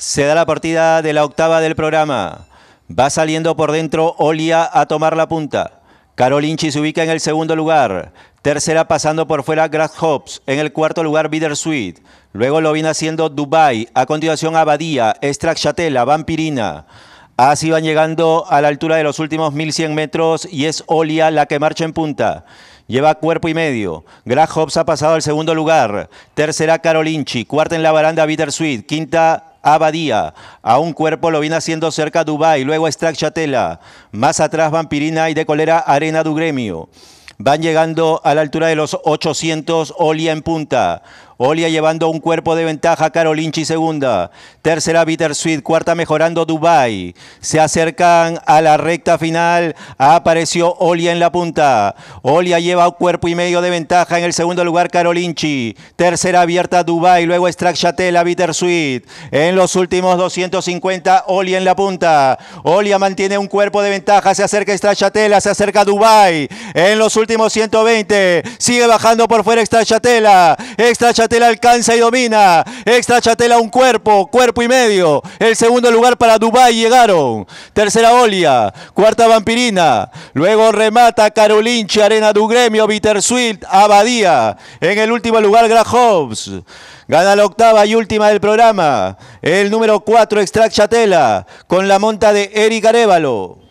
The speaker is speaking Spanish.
Se da la partida de la octava del programa. Va saliendo por dentro Olia a tomar la punta. Carolinchi se ubica en el segundo lugar. Tercera pasando por fuera Grasshops. En el cuarto lugar Bittersweet. Luego lo viene haciendo Dubai. A continuación Abadía, Stracciatella, Vampirina. Así van llegando a la altura de los últimos 1100 metros y es Olia la que marcha en punta. Lleva cuerpo y medio. Grasshops ha pasado al segundo lugar. Tercera Carolinchi. Cuarta en la baranda Bittersweet. Quinta Abadía. A un cuerpo lo viene haciendo cerca Dubai. Luego Stracciatella. Más atrás Vampirina y de colera Arena du Gremio. Van llegando a la altura de los 800, Olia en punta. Olia llevando un cuerpo de ventaja, Carolinchi segunda. Tercera Bittersweet, cuarta mejorando Dubai. Se acercan a la recta final. Apareció Olia en la punta. Olia lleva un cuerpo y medio de ventaja en el segundo lugar, Carolinchi. Tercera abierta Dubai, luego Stracciatella, Bittersweet. En los últimos 250, Olia en la punta. Olia mantiene un cuerpo de ventaja, se acerca Stracciatella, se acerca Dubai. En los últimos 120, sigue bajando por fuera Stracciatella. Stracciatella alcanza y domina. Stracciatella un cuerpo y medio. El segundo lugar para Dubai llegaron. Tercera Olia. Cuarta Vampirina. Luego remata Carolinchi, Arena du Gremio, Bittersweet, Abadía. En el último lugar Grasshops. Gana la octava y última del programa. El número 4 Stracciatella con la monta de Eric Arévalo.